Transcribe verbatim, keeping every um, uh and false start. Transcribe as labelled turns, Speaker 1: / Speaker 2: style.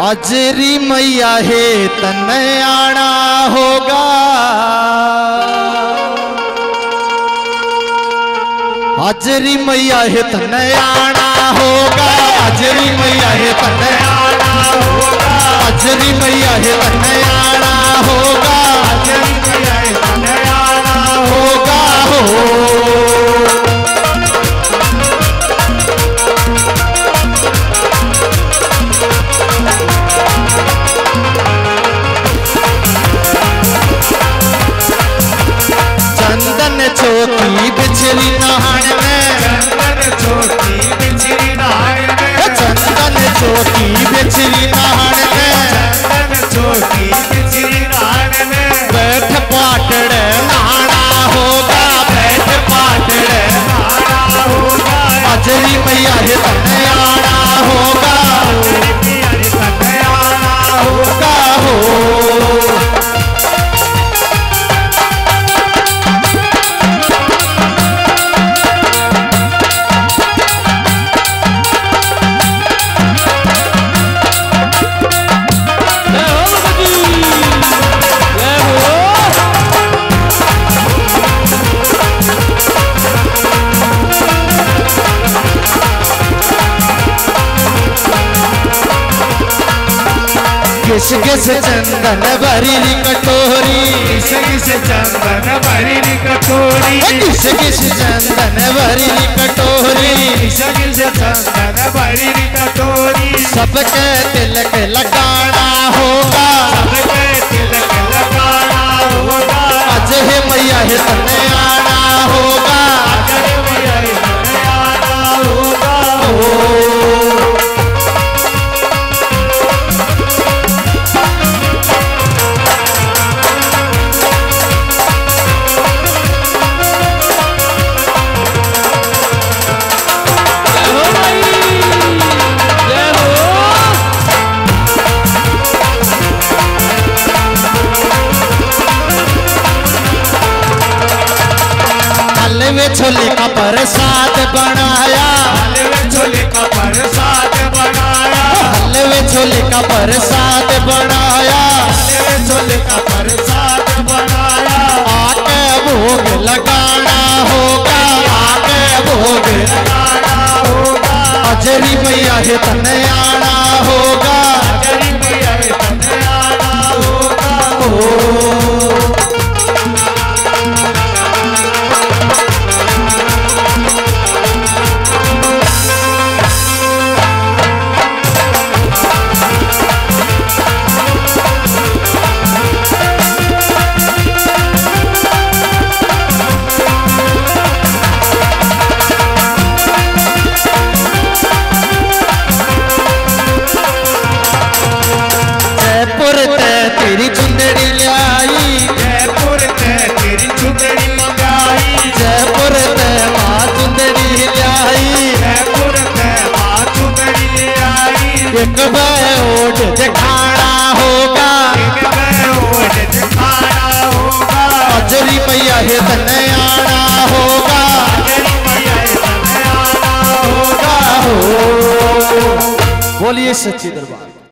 Speaker 1: हाजरी मैया है तने आना होगा, हाजरी मैया है तने आना होगा, हाजरी मैया है तने आना होगा, हाजरी मैया है तने आना होगा, हाजरी मैया है तने आना होगा हो। चंदन चौकी बिछरी नहान में,
Speaker 2: चंदन चौकी बिछरी नहान में,
Speaker 1: चंदन चौकी बिछरी नहान में,
Speaker 2: चंदन चौकी बिछरी नहान में,
Speaker 1: बैठ पाटड़ नहाना होगा, बैठ पाटड़
Speaker 2: नहाना होगा,
Speaker 1: हाजरी मैया है तने आना होगा,
Speaker 2: हाजरी मैया है तने आना
Speaker 1: होगा हो। किस किस चंदन भरी कटोरी,
Speaker 2: किस किस चंदन भरी कटोरी,
Speaker 1: किस किस चंदन भरी कटोरी,
Speaker 2: किस किस चंदन भरी कटोरी,
Speaker 1: सबके तिलक लगाना होगा,
Speaker 2: सबके तिलक लगाना होगा,
Speaker 1: आज है मैया है तने आना होगा,
Speaker 2: आज है मैया है तने आना होगा हो।
Speaker 1: हलवे छोले का प्रसाद बनाया,
Speaker 2: हलवे छोले का प्रसाद बनाया,
Speaker 1: हलवे छोले का प्रसाद बनाया,
Speaker 2: हलवे छोले का प्रसाद बनाया,
Speaker 1: आके भोग लगाना होगा, आके भोग
Speaker 2: लगाना होगा,
Speaker 1: हाजरी मैया है तने आना होगा,
Speaker 2: हाजरी मैया है तने आना होगा हो।
Speaker 1: जयपुर ते तेरी चुंदड़ी लाई,
Speaker 2: जयपुर ते तेरी चुंदड़ी मंगाई,
Speaker 1: जयपुर ते माँ चुंदड़ी लाई,
Speaker 2: जयपुर ते माँ चुंदड़ी आई,
Speaker 1: एक ओट दिखाना होगा,
Speaker 2: एक ओट दिखाना होगा,
Speaker 1: हाजरी मैया है तने आना होगा,
Speaker 2: हाजरी मैया है तने आना होगा
Speaker 1: हो। बोलिए सच्ची दरबार।